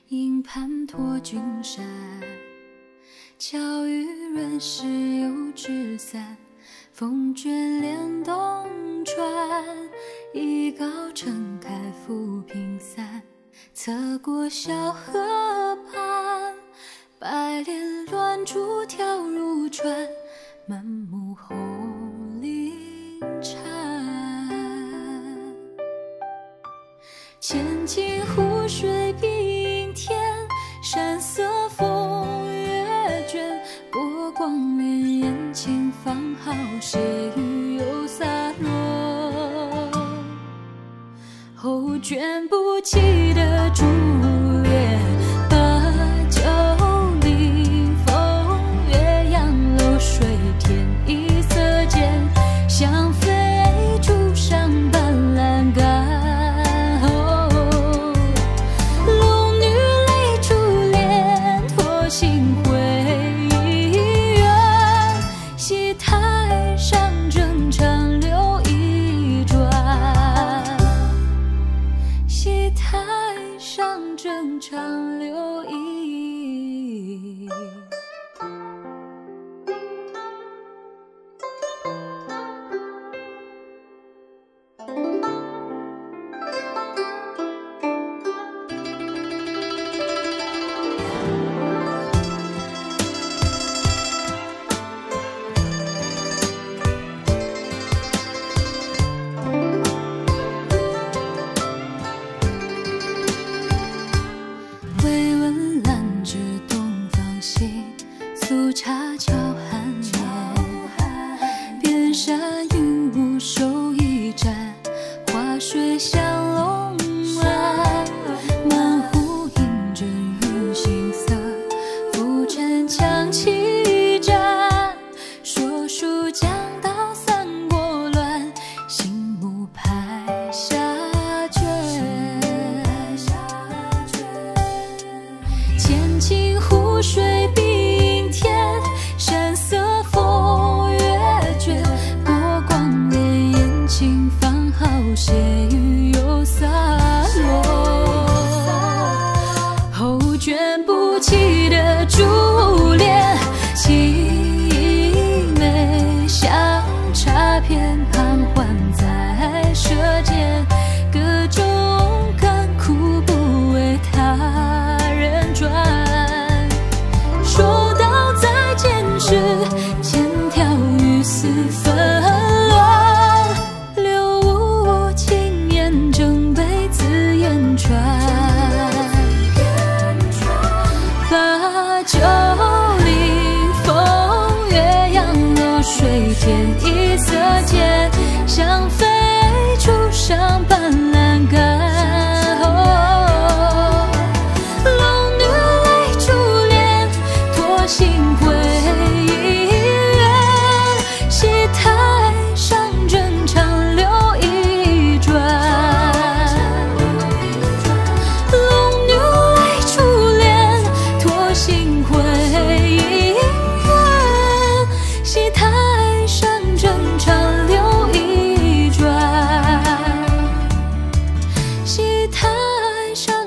营盘托君山，巧遇润湿又纸伞，风卷帘东船，一篙撑开浮萍散，侧过小河畔，白莲乱珠跳入船，满目红菱蝉。千顷湖水碧天，山色风月卷，波光潋滟轻放好，斜雨又洒落。后卷不起的珠帘，把酒临风月扬楼水天一色间，香飞竹上斑栏杆。正常流溢。苏茶桥寒烟，边山云雾手一盏，花水香龙岸，满湖映着云行色，浮沉枪旗战，说书讲道三国乱，醒目拍下卷，千顷湖水碧山色风月卷，波光潋滟轻放好，斜雨又洒落。后卷不起的珠帘，凄美像插片盘桓在舌尖，各种甘苦不为他人转。说到再见时，千条雨丝纷乱，柳无轻言，正被字言传。把酒临风月扬楼水天一色间，香飞竹上斑栏杆。心回姻缘，戏台上正常流一转。龙女泪珠帘，托心回姻缘，戏台上正常流一转。戏台上